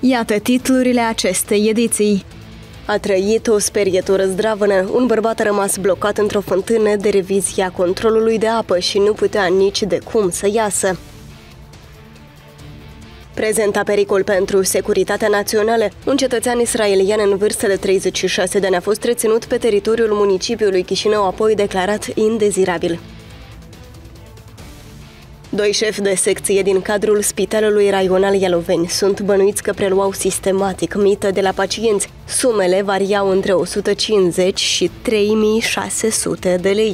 Iată titlurile acestei ediții. A trăit o sperietură zdravănă. Un bărbat a rămas blocat într-o fântână de revizie a controlului de apă și nu putea nici de cum să iasă. Prezenta pericol pentru securitatea națională. Un cetățean israelian în vârstă de 36 de ani a fost reținut pe teritoriul municipiului Chișinău, apoi declarat indezirabil. Doi șefi de secție din cadrul Spitalului Raional Ialoveni sunt bănuiți că preluau sistematic mită de la pacienți. Sumele variau între 150 și 3600 de lei.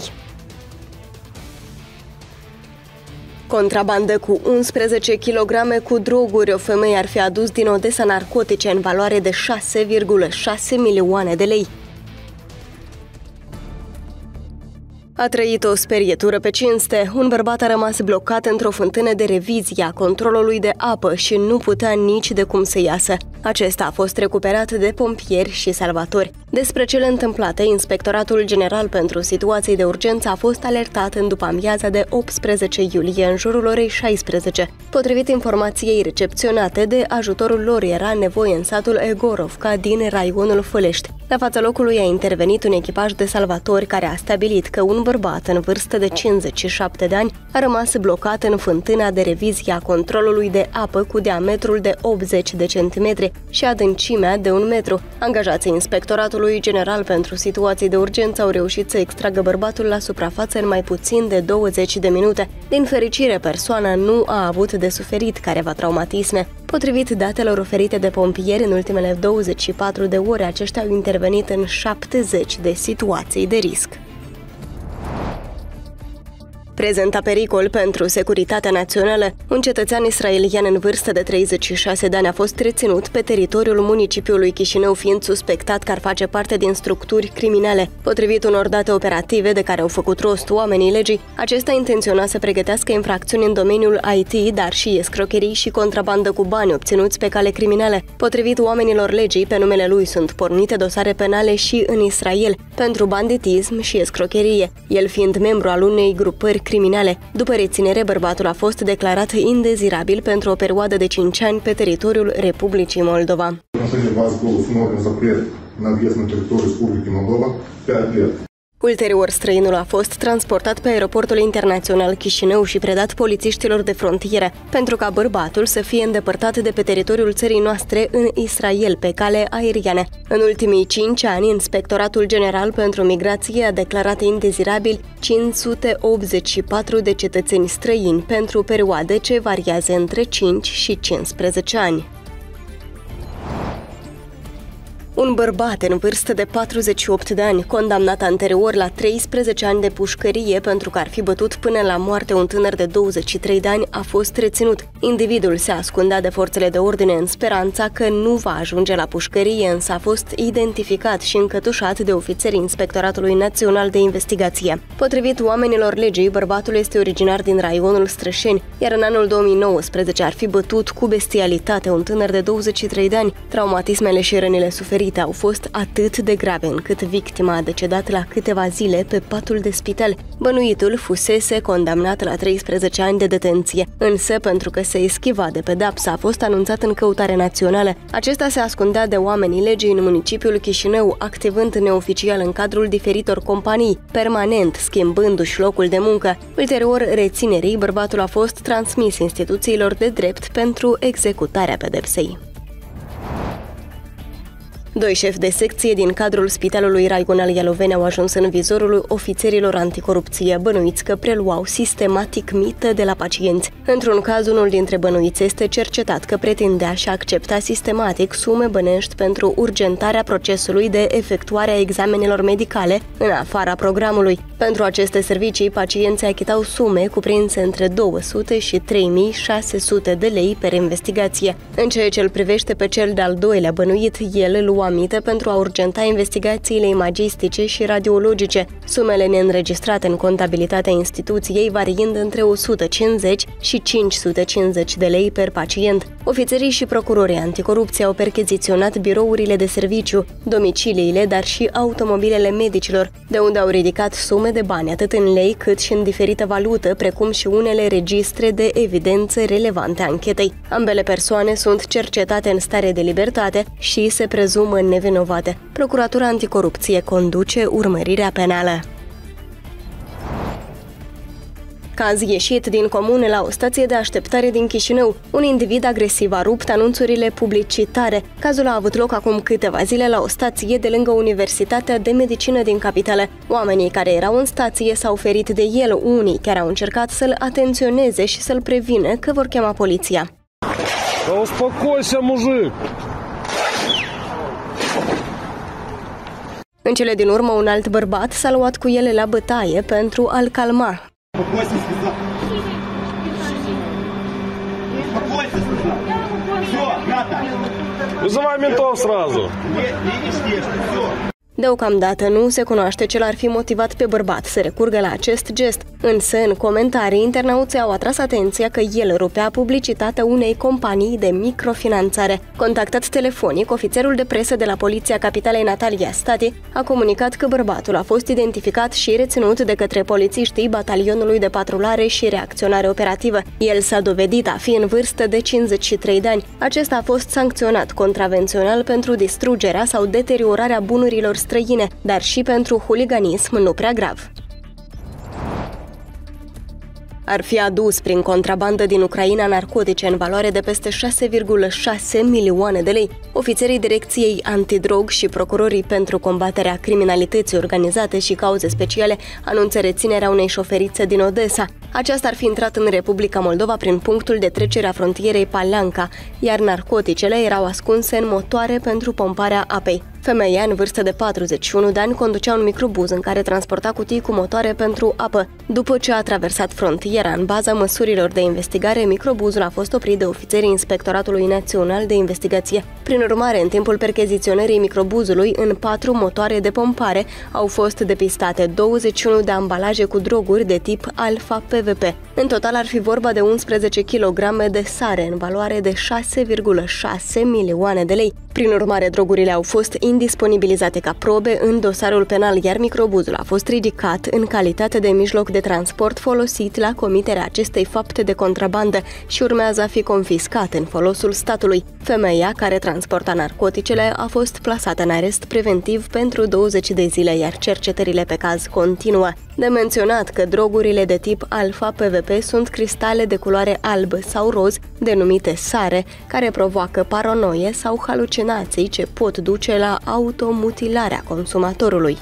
Contrabandă cu 11 kg cu droguri. O femeie ar fi adus din Odessa narcotice în valoare de 6,6 milioane de lei. A trăit o sperietură pe cinste. Un bărbat a rămas blocat într-o fântână de revizie a controlului de apă și nu putea nici de cum să iasă. Acesta a fost recuperat de pompieri și salvatori. Despre cele întâmplate, Inspectoratul General pentru Situații de Urgență a fost alertat în după-amiaza de 18 iulie, în jurul orei 16. Potrivit informației recepționate, de ajutorul lor era nevoie în satul Egorovca din raionul Fălești. La fața locului a intervenit un echipaj de salvatori care a stabilit că un bărbat în vârstă de 57 de ani a rămas blocat în fântâna de revizie a controlului de apă cu diametrul de 80 de centimetri și adâncimea de 1 metru. Angajații Inspectoratului General pentru Situații de Urgență au reușit să extragă bărbatul la suprafață în mai puțin de 20 de minute. Din fericire, persoana nu a avut de suferit careva traumatisme. Potrivit datelor oferite de pompieri, în ultimele 24 de ore, aceștia au intervenit în 70 de situații de risc. Prezenta pericol pentru securitatea națională. Un cetățean israelian în vârstă de 36 de ani a fost reținut pe teritoriul municipiului Chișinău, fiind suspectat că ar face parte din structuri criminale. Potrivit unor date operative de care au făcut rost oamenii legii, acesta intenționa să pregătească infracțiuni în domeniul IT, dar și escrocherii și contrabandă cu bani obținuți pe cale criminale. Potrivit oamenilor legii, pe numele lui sunt pornite dosare penale și în Israel pentru banditism și escrocherie, el fiind membru al unei grupări criminale. După reținere, bărbatul a fost declarat indezirabil pentru o perioadă de 5 ani pe teritoriul Republicii Moldova. Ulterior, străinul a fost transportat pe aeroportul internațional Chișinău și predat polițiștilor de frontieră, pentru ca bărbatul să fie îndepărtat de pe teritoriul țării noastre în Israel pe cale aeriană. În ultimii 5 ani, Inspectoratul General pentru Migrație a declarat indezirabil 584 de cetățeni străini pentru perioade ce variază între 5 și 15 ani. Un bărbat în vârstă de 48 de ani, condamnat anterior la 13 ani de pușcărie pentru că ar fi bătut până la moarte un tânăr de 23 de ani, a fost reținut. Individul se ascundea de forțele de ordine în speranța că nu va ajunge la pușcărie, însă a fost identificat și încătușat de ofițerii Inspectoratului Național de Investigație. Potrivit oamenilor legii, bărbatul este originar din raionul Strășeni, iar în anul 2019 ar fi bătut cu bestialitate un tânăr de 23 de ani. Traumatismele și rănile suferite au fost atât de grave încât victima a decedat la câteva zile pe patul de spital. Bănuitul fusese condamnat la 13 ani de detenție, însă pentru că se eschiva de pedapsă a fost anunțat în căutare națională. Acesta se ascundea de oamenii legii în municipiul Chișinău, activând neoficial în cadrul diferitor companii, permanent schimbându-și locul de muncă. Ulterior reținerii, bărbatul a fost transmis instituțiilor de drept pentru executarea pedepsei. Doi șefi de secție din cadrul Spitalului Raional Ialoveni au ajuns în vizorul ofițerilor anticorupție, bănuiți că preluau sistematic mită de la pacienți. Într-un caz, unul dintre bănuiți este cercetat că pretindea și accepta sistematic sume bănești pentru urgentarea procesului de efectuare a examenelor medicale în afara programului. Pentru aceste servicii, pacienții achitau sume cuprinse între 200 și 3600 de lei per investigație. În ceea ce îl privește pe cel de-al doilea bănuit, el lua amite pentru a urgenta investigațiile imagistice și radiologice, sumele neînregistrate în contabilitatea instituției variind între 150 și 550 de lei per pacient. Ofițerii și procurorii anticorupție au percheziționat birourile de serviciu, domiciliile, dar și automobilele medicilor, de unde au ridicat sume de bani atât în lei cât și în diferită valută, precum și unele registre de evidențe relevante anchetei. Ambele persoane sunt cercetate în stare de libertate și se prezumă nevinovate. Procuratura Anticorupție conduce urmărirea penală. Caz ieșit din comun la o stație de așteptare din Chișinău. Un individ agresiv a rupt anunțurile publicitare. Cazul a avut loc acum câteva zile la o stație de lângă Universitatea de Medicină din capitală. Oamenii care erau în stație s-au ferit de el, unii chiar au încercat să-l atenționeze și să-l prevină că vor chema poliția. Uspokойся, mujic! În cele din urmă, un alt bărbat s-a luat cu ele la bătaie pentru a-l calma. Вызывай ментов сразу! Deocamdată nu se cunoaște ce l-ar fi motivat pe bărbat să recurgă la acest gest, însă în comentarii internauții au atras atenția că el rupea publicitatea unei companii de microfinanțare. Contactat telefonic, ofițerul de presă de la Poliția Capitalei Natalia Stati a comunicat că bărbatul a fost identificat și reținut de către polițiștii Batalionului de Patrulare și Reacționare Operativă. El s-a dovedit a fi în vârstă de 53 de ani. Acesta a fost sancționat contravențional pentru distrugerea sau deteriorarea bunurilor străine, dar și pentru huliganism nu prea grav. Ar fi adus prin contrabandă din Ucraina narcotice în valoare de peste 6,6 milioane de lei. Ofițerii Direcției Antidrog și procurorii pentru combaterea criminalității organizate și cauze speciale anunță reținerea unei șoferițe din Odessa. Aceasta ar fi intrat în Republica Moldova prin punctul de trecere a frontierei Palanca, iar narcoticele erau ascunse în motoare pentru pomparea apei. Femeia, în vârstă de 41 de ani, conducea un microbuz în care transporta cutii cu motoare pentru apă. După ce a traversat frontiera, în baza măsurilor de investigare, microbuzul a fost oprit de ofițerii Inspectoratului Național de Investigație. Prin urmare, în timpul percheziționării microbuzului, în 4 motoare de pompare au fost depistate 21 de ambalaje cu droguri de tip alfa-PVP. În total ar fi vorba de 11 kg de sare în valoare de 6,6 milioane de lei. Prin urmare, drogurile au fost indisponibilizate ca probe în dosarul penal, iar microbuzul a fost ridicat în calitate de mijloc de transport folosit la comiterea acestei fapte de contrabandă și urmează a fi confiscat în folosul statului. Femeia care transporta narcoticele a fost plasată în arest preventiv pentru 20 de zile, iar cercetările pe caz continuă. De menționat că drogurile de tip alfa-PVP sunt cristale de culoare alb sau roz, denumite sare, care provoacă paranoie sau halucinații ce pot duce la automutilarea consumatorului.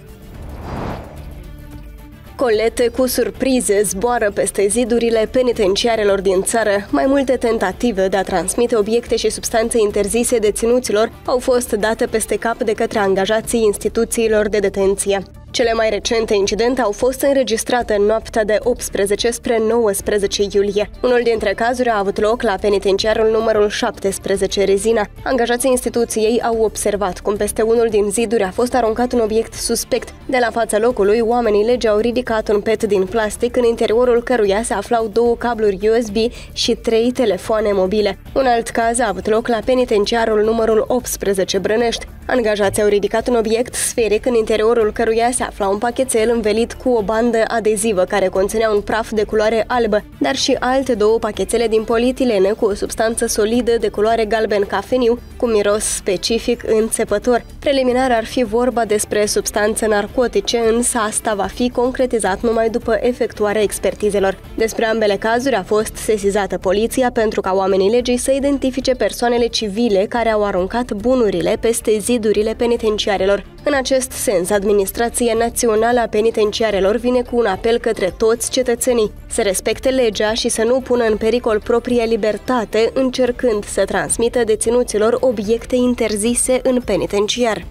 Colete cu surprize zboară peste zidurile penitenciarelor din țară. Mai multe tentative de a transmite obiecte și substanțe interzise deținuților au fost date peste cap de către angajații instituțiilor de detenție. Cele mai recente incidente au fost înregistrate în noaptea de 18 spre 19 iulie. Unul dintre cazuri a avut loc la penitenciarul numărul 17 Rezina. Angajații instituției au observat cum peste unul din ziduri a fost aruncat un obiect suspect. De la fața locului, oamenii legii au ridicat un pet din plastic în interiorul căruia se aflau 2 cabluri USB și 3 telefoane mobile. Un alt caz a avut loc la penitenciarul numărul 18 Brănești. Angajații au ridicat un obiect sferic în interiorul căruia se afla un pachetel învelit cu o bandă adezivă care conținea un praf de culoare albă, dar și alte 2 pachetele din polietilene cu o substanță solidă de culoare galben cafeniu, cu miros specific înțepător. Preliminar ar fi vorba despre substanțe narcotice, însă asta va fi concretizat numai după efectuarea expertizelor. Despre ambele cazuri a fost sesizată poliția pentru ca oamenii legii să identifice persoanele civile care au aruncat bunurile peste zidurile penitenciarelor. În acest sens, Administrația Națională a Penitenciarelor vine cu un apel către toți cetățenii să respecte legea și să nu pună în pericol propria libertate, încercând să transmită deținuților obiecte interzise în penitenciar.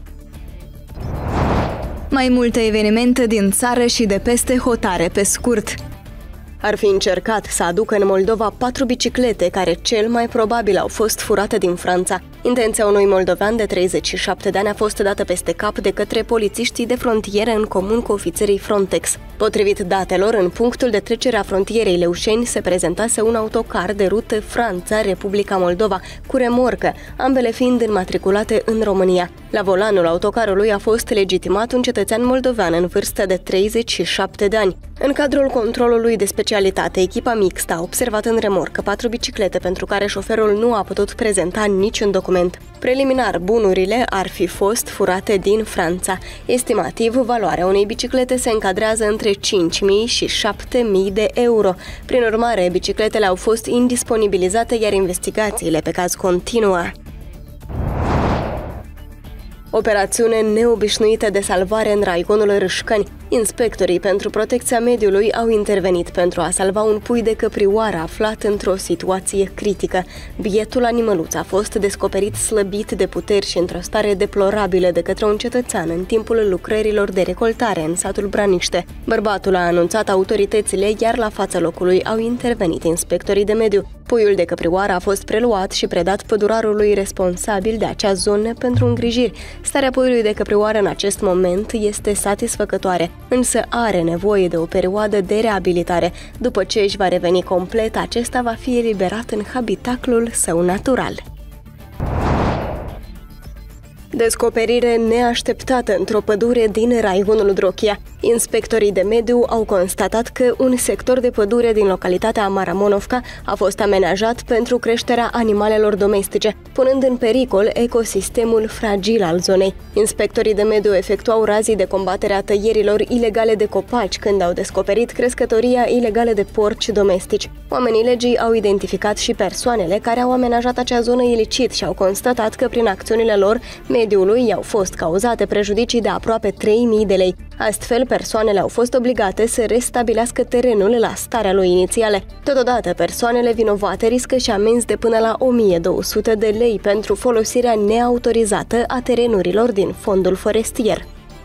Mai multe evenimente din țară și de peste hotare pe scurt. Ar fi încercat să aducă în Moldova 4 biciclete care cel mai probabil au fost furate din Franța. Intenția unui moldovean de 37 de ani a fost dată peste cap de către polițiștii de frontieră în comun cu ofițerii Frontex. Potrivit datelor, în punctul de trecere a frontierei Leușeni se prezentase un autocar de rută Franța-Republica Moldova cu remorcă, ambele fiind înmatriculate în România. La volanul autocarului a fost legitimat un cetățean moldovean în vârstă de 37 de ani. În cadrul controlului de specialitate, echipa mixtă a observat în remorcă 4 biciclete pentru care șoferul nu a putut prezenta niciun document. Preliminar, bunurile ar fi fost furate din Franța. Estimativ, valoarea unei biciclete se încadrează între 5.000 și 7.000 de euro. Prin urmare, bicicletele au fost indisponibilizate, iar investigațiile pe caz continuă. Operațiune neobișnuită de salvare în raionul Râșcani. Inspectorii pentru protecția mediului au intervenit pentru a salva un pui de căprioară aflat într-o situație critică. Bietul animăluț a fost descoperit slăbit de puteri și într-o stare deplorabilă de către un cetățean în timpul lucrărilor de recoltare în satul Braniște. Bărbatul a anunțat autoritățile, iar la fața locului au intervenit inspectorii de mediu. Puiul de căprioară a fost preluat și predat pădurarului responsabil de acea zonă pentru îngrijiri. Starea puiului de căprioară în acest moment este satisfăcătoare, însă are nevoie de o perioadă de reabilitare. După ce își va reveni complet, acesta va fi eliberat în habitatul său natural. Descoperire neașteptată într-o pădure din raionul Drochia. Inspectorii de mediu au constatat că un sector de pădure din localitatea Maramonovca a fost amenajat pentru creșterea animalelor domestice, punând în pericol ecosistemul fragil al zonei. Inspectorii de mediu efectuau razii de combatere a tăierilor ilegale de copaci când au descoperit crescătoria ilegală de porci domestici. Oamenii legii au identificat și persoanele care au amenajat acea zonă ilicit și au constatat că prin acțiunile lor mediului i-au fost cauzate prejudicii de aproape 3.000 de lei. Astfel, persoanele au fost obligate să restabilească terenul la starea lui inițială. Totodată, persoanele vinovate riscă și amenzi de până la 1.200 de lei pentru folosirea neautorizată a terenurilor din fondul forestier.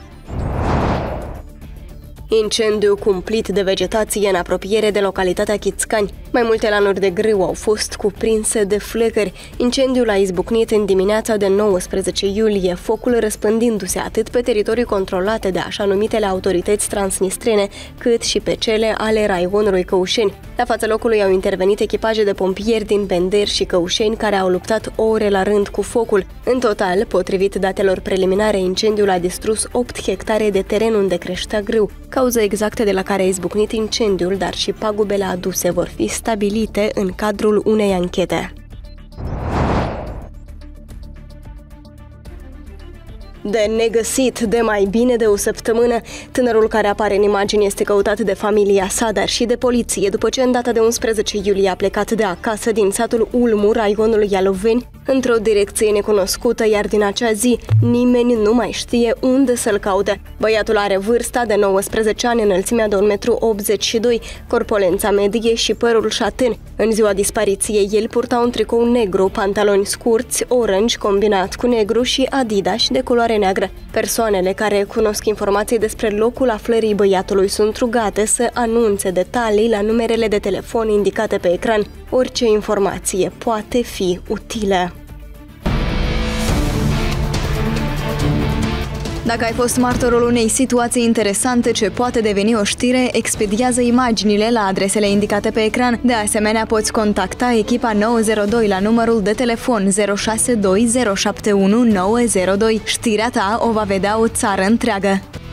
Incendiu cumplit de vegetație în apropiere de localitatea Chițcani. Mai multe lanuri de grâu au fost cuprinse de flăcări. Incendiul a izbucnit în dimineața de 19 iulie, focul răspândindu-se atât pe teritorii controlate de așa numitele autorități transnistrene, cât și pe cele ale raionului Căușeni. La fața locului au intervenit echipaje de pompieri din Bender și Căușeni care au luptat ore la rând cu focul. În total, potrivit datelor preliminare, incendiul a distrus 8 hectare de teren unde creștea grâu. Cauza exactă de la care a izbucnit incendiul, dar și pagubele aduse vor fi stabilite în cadrul unei anchete. De negăsit de mai bine de o săptămână, tânărul care apare în imagini este căutat de familia sa, dar și de poliție, după ce în data de 11 iulie a plecat de acasă din satul Ulmu, raionul Ialoveni, într-o direcție necunoscută, iar din acea zi nimeni nu mai știe unde să-l caute. Băiatul are vârsta de 19 ani, înălțimea de 1,82 m, corpulența medie și părul șatân. În ziua dispariției, el purta un tricou negru, pantaloni scurți, orange combinat cu negru și Adidas de culoare neagră. Persoanele care cunosc informații despre locul aflării băiatului sunt rugate să anunțe detalii la numerele de telefon indicate pe ecran. Orice informație poate fi utilă. Dacă ai fost martorul unei situații interesante ce poate deveni o știre, expediază imaginile la adresele indicate pe ecran. De asemenea, poți contacta echipa 902 la numărul de telefon 062 071 902. Știrea ta o va vedea o țară întreagă.